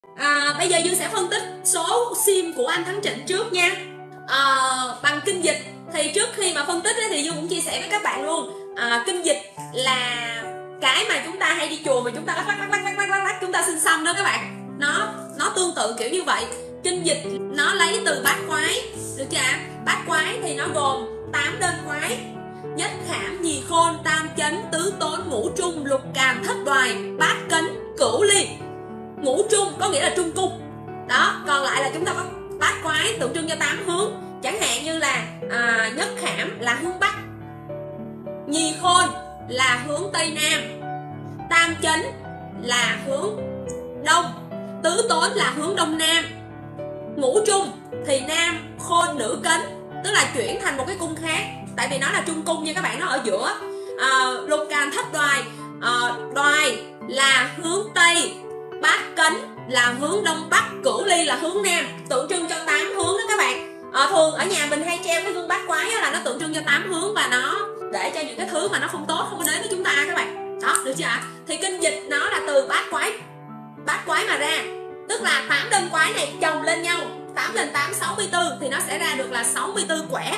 Bây giờ Dương sẽ phân tích số sim của anh Thắng Trịnh trước nha. Bằng kinh dịch thì trước khi mà phân tích thì Dương cũng chia sẻ với các bạn luôn. Kinh dịch là cái mà chúng ta hay đi chùa mà chúng ta lắc chúng ta xin xăm đó các bạn. Nó tương tự kiểu như vậy. Kinh dịch nó lấy từ bát quái, được chưa ạ? Bát quái thì nó gồm 8 đơn quái: nhất khảm, nhì khôn, tam chánh, tứ tốn, ngũ trung, lục càm, thất đoài, bát cấn, cửu ly. Ngũ trung có nghĩa là trung cung đó, còn lại là chúng ta có bát quái tượng trưng cho 8 hướng, chẳng hạn như là nhất khảm là hướng bắc, nhì khôn là hướng tây nam, tam chánh là hướng đông, tứ tốn là hướng đông nam, ngũ trung thì nam khôn nữ cấn, tức là chuyển thành một cái cung khác, tại vì nó là trung cung nha các bạn, nó ở giữa. Lục càm thất đoài, đoài là hướng tây, bát cấn là hướng đông bắc, cửu ly là hướng nam, tượng trưng cho 8 hướng đó các bạn. Thường ở nhà mình hay treo cái gương bát quái là nó tượng trưng cho 8 hướng, và nó để cho những cái thứ mà nó không tốt không có đến với chúng ta các bạn. Đó, được chưa ạ? Thì kinh dịch nó là từ bát quái mà ra, tức là 8 đơn quái này chồng lên nhau, 8 lên 8 64 thì nó sẽ ra được là 64 quẻ.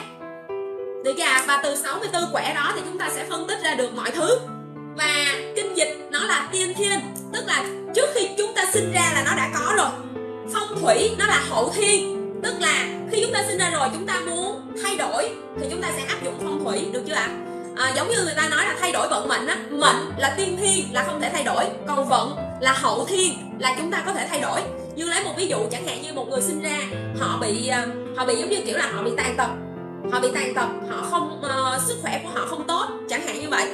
Được chưa ạ? Và từ 64 quẻ đó thì chúng ta sẽ phân tích ra được mọi thứ. Và kinh dịch nó là tiên thiên, tức là trước khi chúng ta sinh ra là nó đã có rồi. Phong thủy nó là hậu thiên, tức là khi chúng ta sinh ra rồi chúng ta muốn thay đổi thì chúng ta sẽ áp dụng phong thủy, được chưa ạ? Giống như người ta nói là thay đổi vận mệnh á, mệnh là tiên thiên là không thể thay đổi, còn vận là hậu thiên là chúng ta có thể thay đổi. Như lấy một ví dụ, chẳng hạn như một người sinh ra họ bị giống như kiểu là họ bị tàn tật, họ không sức khỏe của họ không tốt, chẳng hạn như vậy,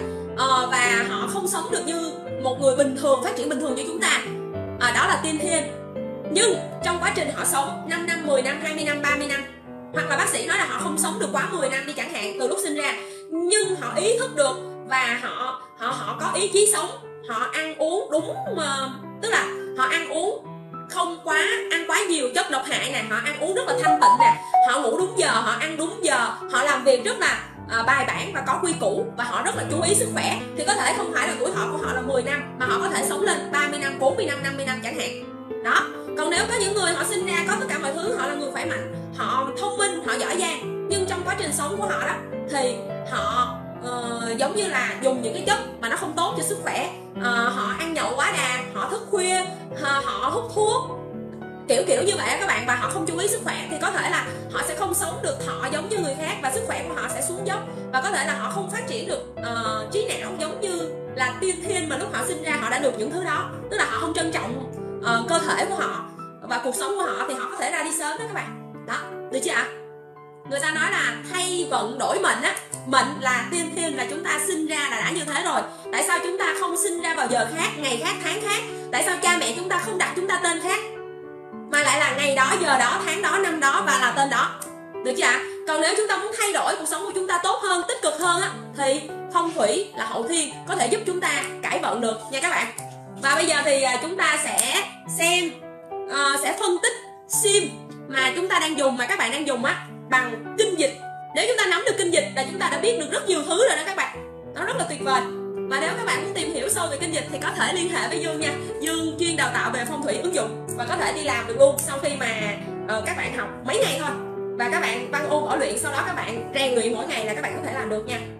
và họ không sống được như một người bình thường, phát triển bình thường như chúng ta, đó là tiên thiên. Nhưng trong quá trình họ sống 5 năm, 10 năm, 20 năm, 30 năm, hoặc là bác sĩ nói là họ không sống được quá 10 năm đi chẳng hạn, từ lúc sinh ra, nhưng họ ý thức được và họ có ý chí sống, họ ăn uống đúng, tức là họ ăn uống không ăn quá nhiều chất độc hại nè, họ ăn uống rất là thanh tịnh nè, họ ngủ đúng giờ, họ ăn đúng giờ, họ làm việc rất là bài bản và có quy củ, và họ rất là chú ý sức khỏe, thì có thể không phải là tuổi thọ của họ là 10 năm mà họ có thể sống lên 30 năm, 40 năm, 50 năm chẳng hạn. Đó. Còn nếu có những người họ sinh ra có tất cả mọi thứ, họ là người khỏe mạnh, họ thông minh, họ giỏi giang, nhưng trong quá trình sống của họ đó thì họ giống như là dùng những cái chất mà nó không tốt cho sức khỏe, họ ăn nhậu quá đà, họ thức khuya, họ hút thuốc, kiểu như vậy các bạn, và họ không chú ý sức khỏe, thì có thể là họ sẽ không sống được thọ giống như người khác, và sức khỏe của họ sẽ xuống dốc, và có thể là họ không phát triển được trí não giống như là tiên thiên mà lúc họ sinh ra họ đã được những thứ đó, tức là họ không trân trọng cơ thể của họ và cuộc sống của họ, thì họ có thể ra đi sớm đó các bạn. Đó, được chưa ạ? Người ta nói là thay vận đổi mệnh á, mệnh là tiên thiên, là chúng ta sinh ra là đã như thế rồi. Tại sao chúng ta không sinh ra vào giờ khác, ngày khác, tháng khác? Tại sao cha mẹ chúng ta không đặt chúng ta tên khác, mà lại là ngày đó, giờ đó, tháng đó, năm đó và là tên đó? Được chưa ạ? Còn nếu chúng ta muốn thay đổi cuộc sống của chúng ta tốt hơn, tích cực hơn á, thì phong thủy là hậu thiên có thể giúp chúng ta cải vận được nha các bạn. Và bây giờ thì chúng ta sẽ xem, sẽ phân tích sim mà chúng ta đang dùng, mà các bạn đang dùng á, bằng kinh dịch. Nếu chúng ta nắm được kinh dịch là chúng ta đã biết được rất nhiều thứ rồi đó các bạn. Nó rất là tuyệt vời. Và nếu các bạn muốn tìm hiểu sâu về kinh dịch thì có thể liên hệ với Dương nha. Dương chuyên đào tạo về phong thủy ứng dụng và có thể đi làm được luôn sau khi mà các bạn học mấy ngày thôi. Và các bạn văn ôn võ luyện, sau đó các bạn rèn luyện mỗi ngày là các bạn có thể làm được nha.